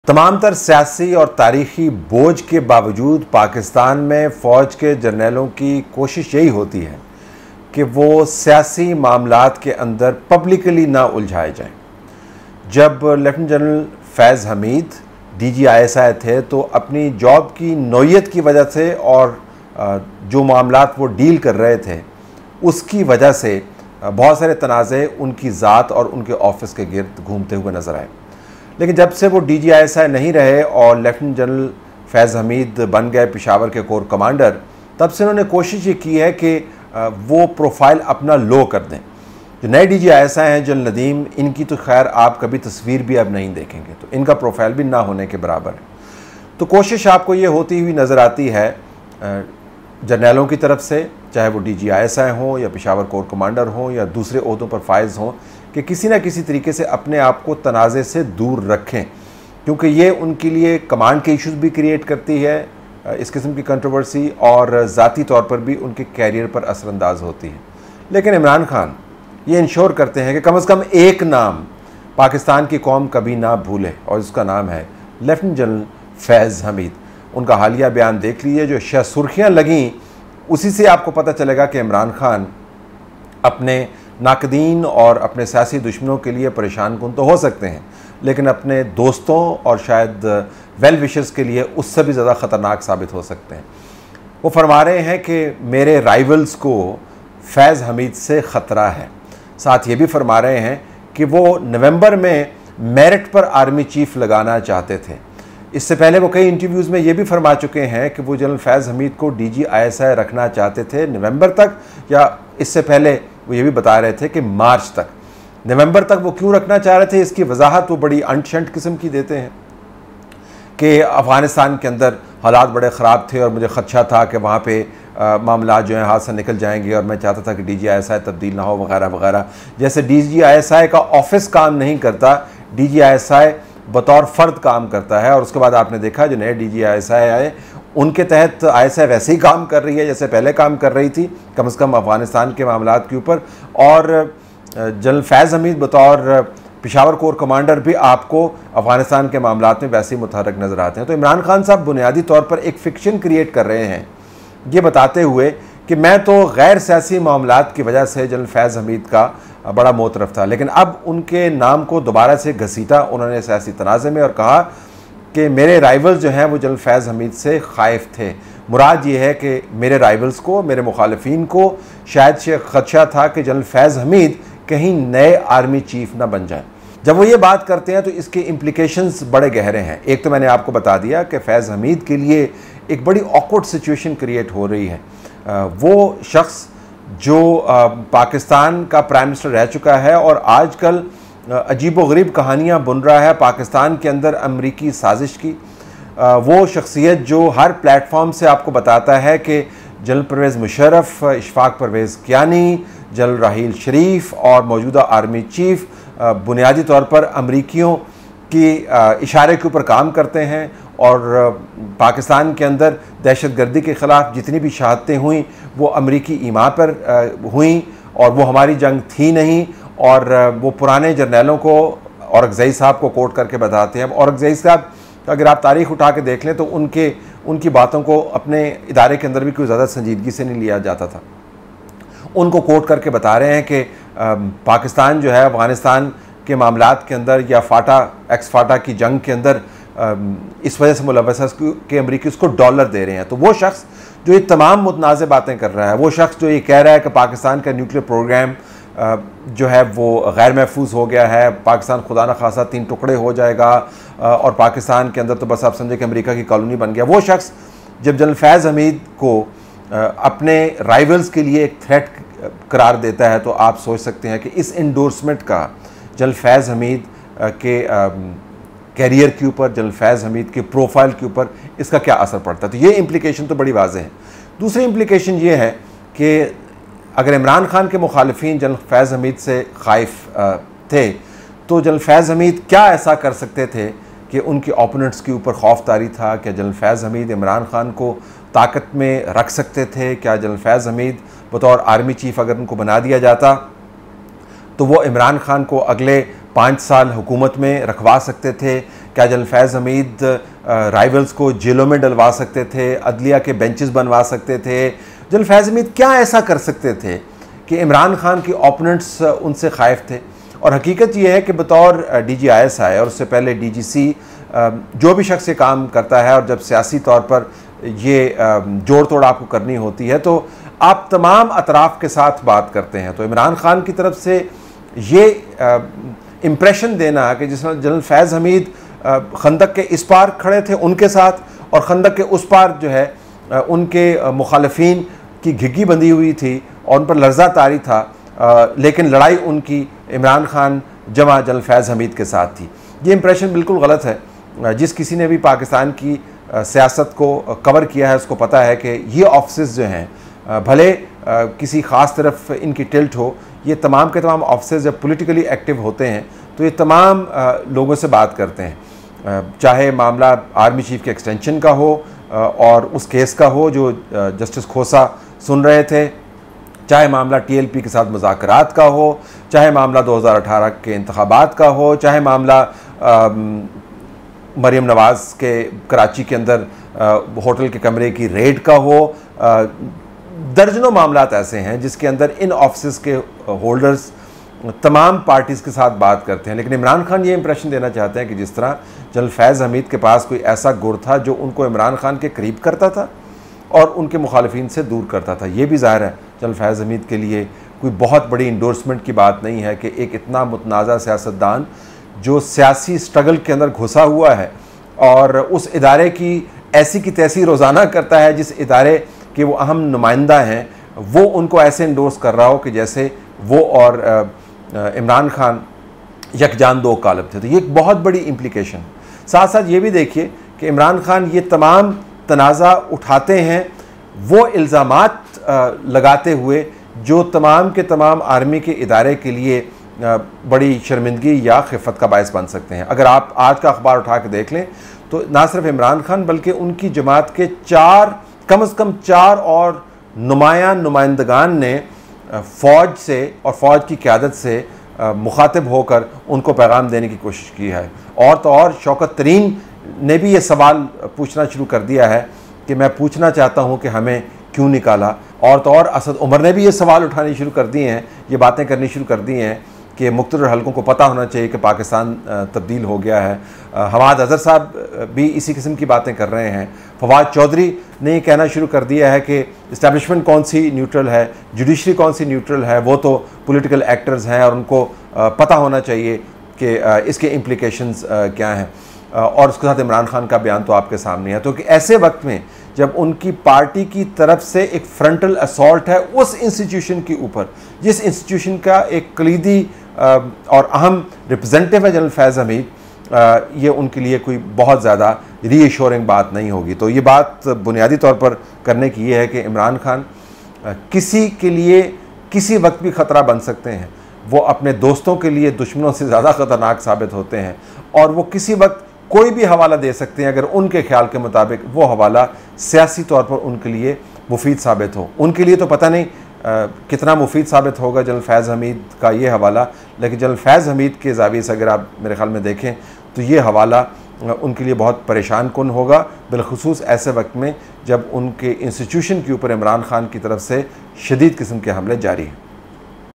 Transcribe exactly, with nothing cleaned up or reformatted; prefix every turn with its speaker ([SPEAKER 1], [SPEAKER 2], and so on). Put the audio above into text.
[SPEAKER 1] तमाम तर सियासी और तारीख़ी बोझ के बावजूद पाकिस्तान में फ़ौज के जर्नलों की कोशिश यही होती है कि वो सियासी मामलात के अंदर पब्लिकली ना उलझाए जाएं। जब lieutenant general Faiz Hameed D G I S I थे तो अपनी जॉब की नौयत की वजह से और जो मामलात वो डील कर रहे थे उसकी वजह से बहुत सारे तनाज़े उनकी ज़ात और उनके ऑफिस के गिर्द घूमते हुए नज़र आए। लेकिन जब से वो डी जी आई एस आई नहीं रहे और लेफ्टिनेंट जनरल फैज़ हमीद बन गए पेशावर के कोर कमांडर, तब से उन्होंने कोशिश ये की है कि वो प्रोफाइल अपना लो कर दें। जो नए डी जी आई एस आई हैं जनरल नदीम, इनकी तो खैर आप कभी तस्वीर भी अब नहीं देखेंगे, तो इनका प्रोफाइल भी ना होने के बराबर है। तो कोशिश आपको ये होती हुई नज़र आती है जर्नलों की तरफ से, चाहे वो डी जी आई एस आई हों या पेशावर कोर कमांडर हों या दूसरे ओहदों पर फाइज हों, कि किसी न किसी तरीके से अपने आप को तनाज़े से दूर रखें, क्योंकि ये उनके लिए कमांड के इश्यूज़ भी क्रिएट करती है इस किस्म की कंट्रोवर्सी, और ज़ाती तौर पर भी उनके कैरियर पर असरअंदाज होती है। लेकिन इमरान खान ये इंश्योर करते हैं कि कम अज़ कम एक नाम पाकिस्तान की कौम कभी ना भूले, और उसका नाम है लेफ्टिनेंट जनरल फैज़ हमीद। उनका हालिया बयान देख लीजिए, जो शायद सुर्खियाँ लगीं उसी से आपको पता चलेगा कि इमरान खान अपने नाकदीन और अपने सियासी दुश्मनों के लिए परेशान कुन तो हो सकते हैं, लेकिन अपने दोस्तों और शायद वेल विशर्स के लिए उससे भी ज़्यादा ख़तरनाक साबित हो सकते हैं। वो फरमा रहे हैं कि मेरे राइवल्स को फैज़ हमीद से ख़तरा है। साथ ये भी फरमा रहे हैं कि वो नवंबर में मेरिट पर आर्मी चीफ लगाना चाहते थे। इससे पहले वो कई इंटरव्यूज़ में ये भी फरमा चुके हैं कि वो जनरल फैज़ हमीद को डी जी आई एस आई रखना चाहते थे नवंबर तक, या इससे पहले वो ये भी बता रहे थे कि मार्च तक। नवंबर तक वो क्यों रखना चाह रहे थे, इसकी वजाहत वो बड़ी अंट शंट किस्म की देते हैं कि अफ़गानिस्तान के अंदर हालात बड़े ख़राब थे और मुझे ख़दशा था कि वहाँ पे मामला जो है हाथ से निकल जाएंगे, और मैं चाहता था कि डी जी आई एस आई तब्दील ना हो वगैरह वगैरह। जैसे डी जी आई एस आई का ऑफिस काम नहीं करता, डी जी आई एस आई बतौर फ़र्द काम करता है। और उसके बाद आपने देखा जो नए डी जी आई एस आई आए उनके तहत आई एस आई वैसे ही काम कर रही है जैसे पहले काम कर रही थी, कम से कम अफ़गानिस्तान के मामलात के ऊपर। और जनरल फैज़ हमीद बतौर पेशावर कोर कमांडर भी आपको अफ़गानिस्तान के मामलात में वैसे ही मुतहरक नज़र आते हैं। तो इमरान खान साहब बुनियादी तौर पर एक फ़िक्शन क्रिएट कर रहे हैं, ये बताते हुए कि मैं तो गैर सियासी मामलात की वजह से जनरल फैज़ हमीद का बड़ा मोतरफ था, लेकिन अब उनके नाम को दोबारा से घसीटा उन्होंने सियासी तनाज़े में, और कहा कि मेरे राइवल्स जो हैं वो जनरल फैज़ हमीद से ख़ाइफ थे। मुराद ये है कि मेरे राइवल्स को, मेरे मुखालिफिन को शायद से ख़दशा था कि जनरल फैज़ हमीद कहीं नए आर्मी चीफ ना बन जाए। जब वो ये बात करते हैं तो इसके इम्प्लिकेशंस बड़े गहरे हैं। एक तो मैंने आपको बता दिया कि फैज़ हमीद के लिए एक बड़ी ऑकवर्ड सिचुएशन क्रिएट हो रही है। वो शख्स जो पाकिस्तान का प्राइम मिनिस्टर रह चुका है और आजकल अजीब व गरीब कहानियाँ बुन रहा है पाकिस्तान के अंदर अमरीकी साजिश की, वो शख्सियत जो हर प्लेटफॉर्म से आपको बताता है कि जनरल परवेज़ मुशर्रफ, इशफाक परवेज़ कियानी, जनरल राहील शरीफ और मौजूदा आर्मी चीफ बुनियादी तौर पर अमरीकियों की इशारे के ऊपर काम करते हैं, और पाकिस्तान के अंदर दहशत गर्दी के ख़िलाफ़ जितनी भी शहादतें हुई वो अमरीकी ईमा पर हुई, और वो हमारी जंग थी नहीं। और वो पुराने जर्नलों को औरंगज़ई साहब को कोट करके बताते हैं। अब औरंगज़ई साहब अगर आप तारीख़ उठा के देख लें तो उनके उनकी बातों को अपने इदारे के अंदर भी कोई ज़्यादा संजीदगी से नहीं लिया जाता था। उनको कोट करके बता रहे हैं कि पाकिस्तान जो है अफ़गानिस्तान के मामलात के अंदर या फ़ाटा एक्स फ़ाटा की जंग के अंदर इस वजह से मुलव्वस है कि अमरीकी उसको डॉलर दे रहे हैं। तो वो शख्स जो ये तमाम मुतनाज़ बातें कर रहा है, वो शख्स जो ये कह रहा है कि पाकिस्तान का न्यूक्लियर प्रोग्राम जो है वो गैर महफूज हो गया है, पाकिस्तान खुदा न खासा तीन टुकड़े हो जाएगा और पाकिस्तान के अंदर तो बस आप समझे कि अमेरिका की कॉलोनी बन गया। वो शख्स जब जनरल फैज़ हमीद को अपने राइवल्स के लिए एक थ्रेट करार देता है, तो आप सोच सकते हैं कि इस इंडोर्समेंट का जनरल फैज़ हमीद के कैरियर के ऊपर, जनरल फैज़ हमीद के प्रोफाइल के ऊपर इसका क्या असर पड़ता है। तो ये इम्प्लिकेशन तो बड़ी वाज़ेह है। दूसरी इम्प्लिकेशन ये है कि अगर इमरान खान के मुखालिफिन जनरल फैज़ हमीद से ख़ाइफ थे, तो जनरल फैज़ हमीद क्या ऐसा कर सकते थे कि उनके ओपोनेंट्स के ऊपर खौफ तारी था? क्या जनरल फैज़ हमीद इमरान खान को ताकत में रख सकते थे? क्या जनरल फैज़ हमीद बतौर आर्मी चीफ अगर उनको बना दिया जाता तो वो इमरान खान को अगले पाँच साल हुकूमत में रखवा सकते थे, क्या जनरल फैज़ हमीद राइवल्स को जेलों में डलवा सकते थे, अदलिया के बेंचेस बनवा सकते थे? जनरल फैज़ हमीद क्या ऐसा कर सकते थे कि इमरान खान के ओपोनेंट्स उनसे खाइफ थे? और हकीकत यह है कि बतौर डी जी आई एस आई और उससे पहले डी जी सी जो भी शख्स ये काम करता है, और जब सियासी तौर पर ये जोड़ तोड़ आपको करनी होती है तो आप तमाम अतराफ़ के साथ बात करते हैं। तो इमरान खान की तरफ से ये इम्प्रेशन देना कि जिस जनरल फैज़ हमीद खंदक के इस पार खड़े थे उनके साथ, और खंदक के उस पार जो है उनके मुखालिफिन की घिग्गी बंधी हुई थी और उन पर लर्जा तारी था, लेकिन लड़ाई उनकी इमरान खान जमा जनरल फैज़ हमीद के साथ थी, ये इम्प्रेशन बिल्कुल गलत है। जिस किसी ने भी पाकिस्तान की सियासत को कवर किया है उसको पता है कि ये ऑफिस जो हैं भले किसी ख़ास तरफ इनकी टिल्ट हो, ये तमाम के तमाम ऑफिस जब पॉलिटिकली एक्टिव होते हैं तो ये तमाम लोगों से बात करते हैं, चाहे मामला आर्मी चीफ के एक्सटेंशन का हो और उस केस का हो जो जस्टिस खोसा सुन रहे थे, चाहे मामला टी एल पी के साथ मुज़ाकरात का हो, चाहे मामला दो हज़ार अठारह के इंतखाबात का हो, चाहे मामला मरीम नवाज़ के कराची के अंदर होटल के कमरे की रेड का हो। दर्जनों मामलात ऐसे हैं जिसके अंदर इन ऑफिस के होल्डर्स तमाम पार्टीज़ के साथ बात करते हैं, लेकिन इमरान खान ये इंप्रेशन देना चाहते हैं कि जिस तरह जनरल फैज़ हमीद के पास कोई ऐसा गुर था जो उनको इमरान खान के करीब करता था और उनके मुखालिफिन से दूर करता था। ये भी ज़ाहिर है जनरल फैज़ हमीद के लिए कोई बहुत बड़ी इंडोर्समेंट की बात नहीं है कि एक इतना मुतनाज़ा सियासतदान जो सियासी स्ट्रगल के अंदर घुसा हुआ है और उस इदारे की ऐसी की तैसी रोज़ाना करता है जिस इदारे के वो अहम नुमाइंदा हैं, वो उनको ऐसे इंडोर्स कर रहा हो कि जैसे वो और इमरान खान यकजान दो कालब थे। तो ये एक बहुत बड़ी इम्प्लिकेशन। साथ साथ ये भी देखिए कि इमरान खान ये तमाम तनाज़ा उठाते हैं वो इल्ज़ामात लगाते हुए जो तमाम के तमाम आर्मी के इदारे के लिए बड़ी शर्मिंदगी या खिफ़त का बायस बन सकते हैं। अगर आप आज का अखबार उठा के देख लें तो ना सिर्फ इमरान खान बल्कि उनकी जमात के चार कम अज़ कम चार और नुमायां नुमाइंदगान ने फ़ौज से और फ़ौज की क़यादत से मुखातिब होकर उनको पैगाम देने की कोशिश की है। और तो और शौकत तरीन ने भी ये सवाल पूछना शुरू कर दिया है कि मैं पूछना चाहता हूँ कि हमें क्यों निकाला। और तो और असद उमर ने भी ये सवाल उठाने शुरू कर दिए हैं, ये बातें करनी शुरू कर दी हैं कि मुख्तलिफ हलकों को पता होना चाहिए कि पाकिस्तान तब्दील हो गया है। हमाद अज़हर साहब भी इसी किस्म की बातें कर रहे हैं। फवाद चौधरी ने ये कहना शुरू कर दिया है कि इस्टेब्लिशमेंट कौन सी न्यूट्रल है, जुडिशरी कौन सी न्यूट्रल है, वो तो पॉलिटिकल एक्टर्स हैं और उनको पता होना चाहिए कि इसके इम्प्लिकेशंस क्या हैं। और उसके साथ इमरान खान का बयान तो आपके सामने है। तो कि ऐसे वक्त में जब उनकी पार्टी की तरफ से एक फ्रंटल असॉल्ट है उस इंस्टीट्यूशन के ऊपर, जिस इंस्टीट्यूशन का एक कलीदी और अहम रिप्रेजेंटेटिव है जनरल फैज़ हमीद, ये उनके लिए कोई बहुत ज़्यादा रीएश्योरिंग बात नहीं होगी। तो ये बात बुनियादी तौर पर करने की ये है कि इमरान खान किसी के लिए किसी वक्त भी ख़तरा बन सकते हैं। वो अपने दोस्तों के लिए दुश्मनों से ज़्यादा ख़तरनाक साबित होते हैं और वो किसी वक्त कोई भी हवाला दे सकते हैं अगर उनके ख्याल के मुताबिक वो हवाला सियासी तौर पर उनके लिए मुफीद साबित हो। उनके लिए तो पता नहीं आ, कितना मुफीद साबित होगा जनरल फैज़ हमीद का ये हवाला, लेकिन जनरल फैज़ हमीद के ज़ाविये से अगर आप मेरे ख्याल में देखें तो ये हवाला उनके लिए बहुत परेशान कुन होगा, बिलखुसूस ऐसे वक्त में जब उनके इंस्टीट्यूशन के ऊपर इमरान खान की तरफ से शदीद किस्म के हमले जारी हैं।